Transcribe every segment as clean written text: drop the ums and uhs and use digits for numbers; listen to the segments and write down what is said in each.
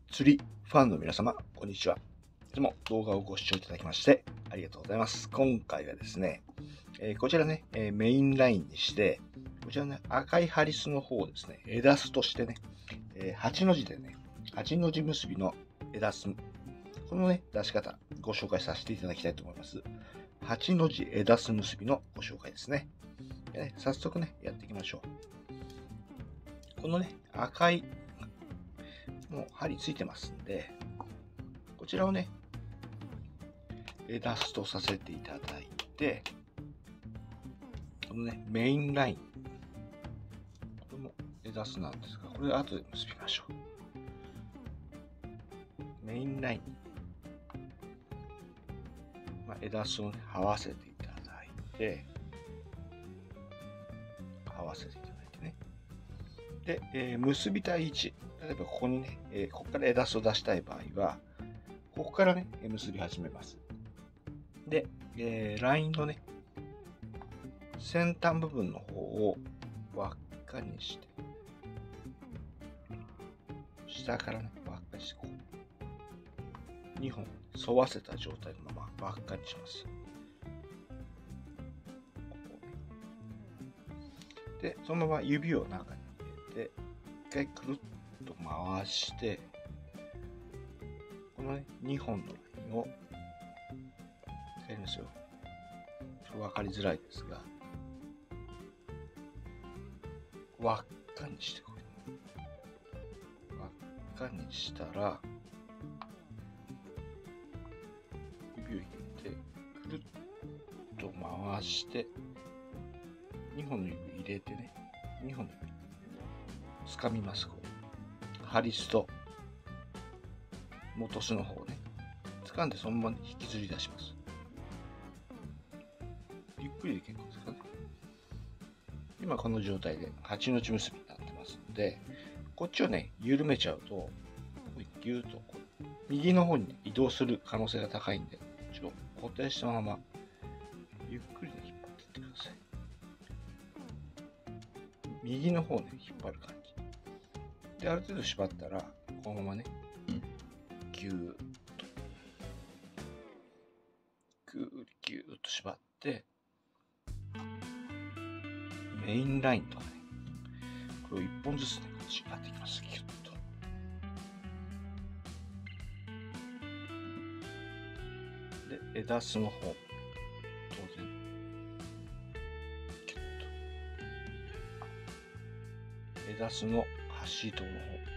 釣りファンの皆様、こんにちは。いつも動画をご視聴いただきましてありがとうございます。今回はですね、こちらね、メインラインにして、こちらね、赤いハリスの方をですね、枝巣としてね、8の字でね、8の字結びの枝巣、このね、出し方、ご紹介させていただきたいと思います。8の字枝巣結びのご紹介ですね。早速ね、やっていきましょう。このね、赤いもう針ついてますんで、こちらをね、枝巣とさせていただいて、このね、メインライン、これも枝巣なんですが、これ後で結びましょう。メインラインに、枝巣をね、合わせていただいて、ね。で、結びたい位置、例えばここにね、ここから枝巣を出したい場合は、ここからね、結び始めます。で、ラインのね、先端部分の方を輪っかにして、下からね、輪っかにして、こう、2本沿わせた状態のまま輪っかにします。で、そのまま指を中に入れて、一回くるっと回して、このね、2本のラインを、やりますよ。ちょっと分かりづらいですが、輪っかにしてこれ。輪っかにしたら、指を入れて、くるっと回して、2本の指入れてね、2本の指掴みます。こうハリスと元巣の方をね、掴んでそのまま引きずり出します。ゆっくりで結構ですかね。今この状態で8の字結びになってますので、こっちをね、緩めちゃうと、ギューッとこう右の方に、移動する可能性が高いんで、こっちを固定したまま、ゆっくりで引っ張っていってください。右の方をね、引っ張る感じ。で、ある程度縛ったら、このままね、ギューッと、ギューッと縛って、メインラインとかね、これを1本ずつね、縛っていきます。ギュッと。で、枝巣の方、当然、ギュッと。枝巣の端糸の方、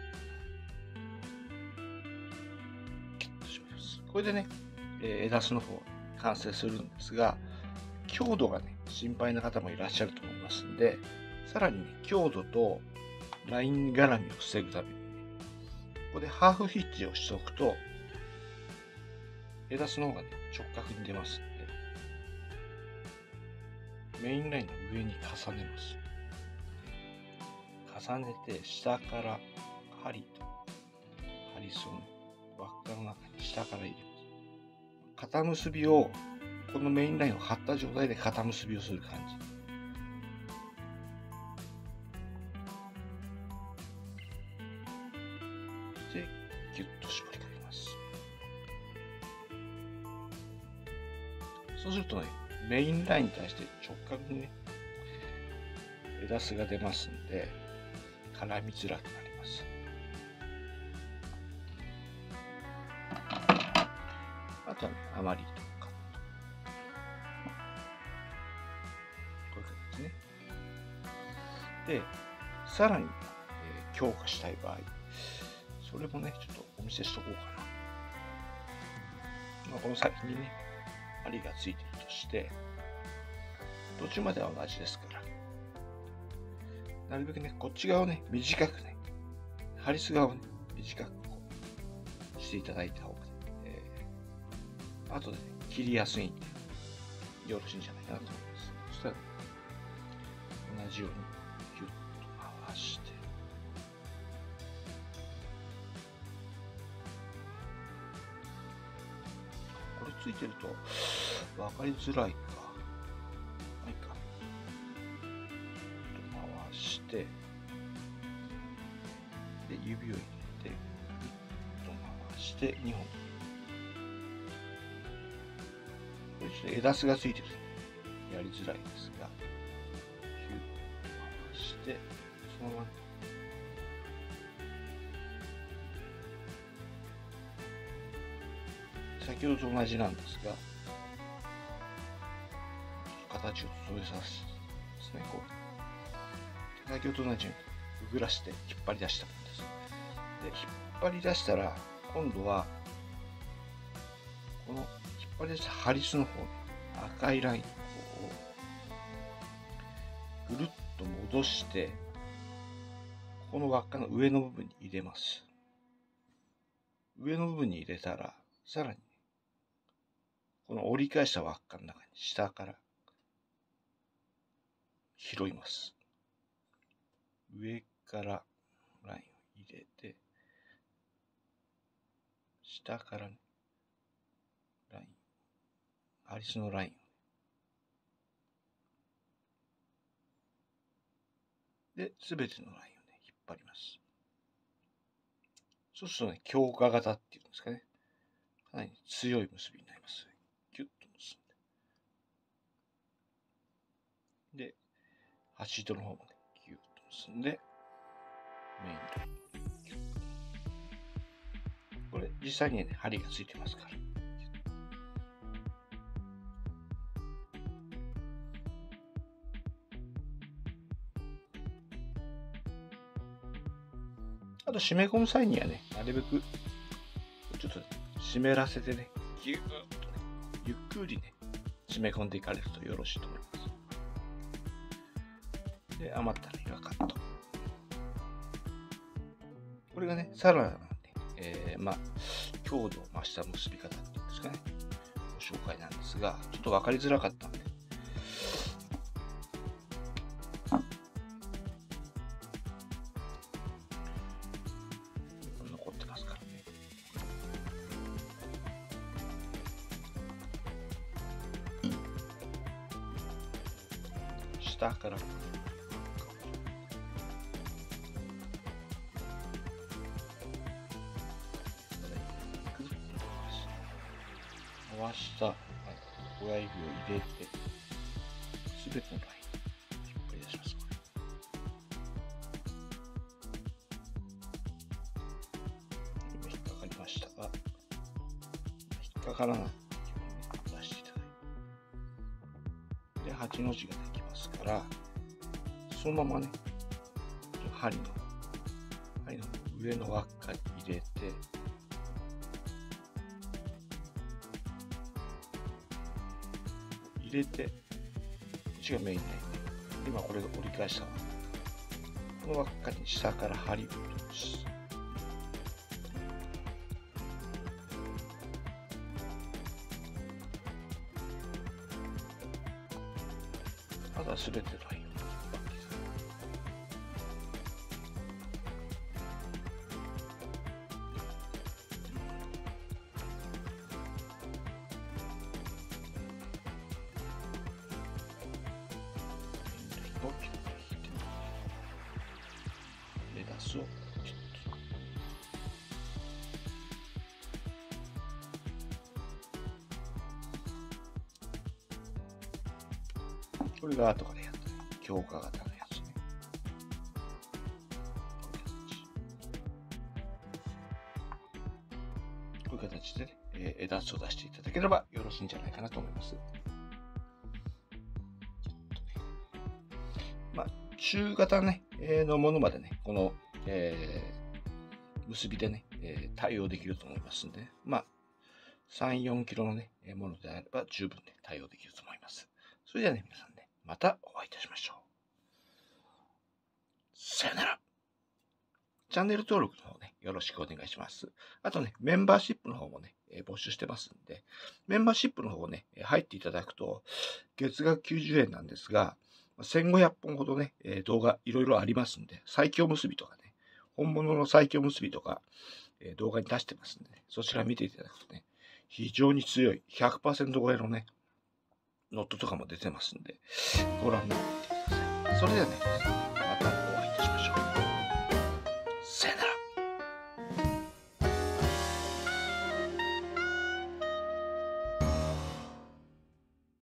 ギュッと締めます。これでね、枝巣の方、完成するんですが、強度がね、心配な方もいらっしゃると思いますんで、さらにね、強度とライン絡みを防ぐためにね、ここでハーフヒッチをしておくと、枝巣の方がね、直角に出ますんで、メインラインの上に重ねます。重ねて、下から針とハリスをね、輪っかの中に下から入れます。肩結びを、このメインラインを張った状態で肩結びをする感じ。で、ギュッと絞りかけます。そうするとね、メインラインに対して直角にね、枝巣が出ますんで、絡みづらくなります。あとはね、余りとか。こういう感じですね。で、さらに、強化したい場合、それもね、ちょっとお見せしとこうかな。この先にね、針がついているとして、途中までは同じですから、なるべくね、こっち側をね、短くね、ハリス側をね、短くこうしていただいた方が、後でね、切りやすいんで、よろしいんじゃないかなと思います。そしたら、同じようにギュッと回して、これついてると分かりづらいか。はいか。回して、で、指を入れて、 して2本。これちょっと枝巣がついてるとやりづらいですが、キュッと回して、そのまま先ほどと同じなんですが、形を整えさせですね。こう先ほどと同じようにくぐらして引っ張り出したものです。で、引っ張り出したら、今度はこの引っ張り出したハリスの方、赤いラインの方をぐるっと戻して、この輪っかの上の部分に入れます。上の部分に入れたら、さらにこの折り返した輪っかの中に下から拾います。上からラインを入れて、下からね、ライン、ハリスのラインをで、すべてのラインをね、引っ張ります。そうするとね、強化型っていうんですかね、かなり強い結びになります。キュッと結んで。で、端糸の方もね、ギュッと結んで、メインライン。これ、実際にね、針がついてますから。あと、締め込む際にはね、なるべく、ちょっと湿らせてね、ギューッとね、ゆっくりね、締め込んでいかれるとよろしいと思います。で、余ったら岩カット。これがね、さらなるね、強度を増した結び方っていうんですかね、ご紹介なんですが、ちょっと分かりづらかったんで、残ってますからね。下から回した親指を入れて、すべてのライン引っ張り出します。今引っかかりましたが、引っかからないように出していただいて、で、8の字ができますから、そのままね、針の上の輪っかに入れて、こっちがメインラインで、今これが折り返したこの輪っかに下から針を通す。あとはすべてラインを引っ張っていく。レタスを切ってこれが後からやった強化型のやつね。こういう形でね、枝津を出していただければよろしいんじゃないかなと思います。中型ね、のものまでね、この、結びでね、対応できると思いますんで、3、4キロのね、ものであれば十分ね、対応できると思います。それではね、皆さんね、またお会いいたしましょう。さよなら。チャンネル登録の方ね、よろしくお願いします。あとね、メンバーシップの方もね、募集してますんで、メンバーシップの方をね、入っていただくと、月額90円なんですが、1500本ほどね、動画いろいろありますんで、最強結びとかね、本物の最強結びとか、動画に出してますんで、ね、そちら見ていただくとね、非常に強い 100% 超えのね、ノットとかも出てますんで、ご覧になってみてください。それではね、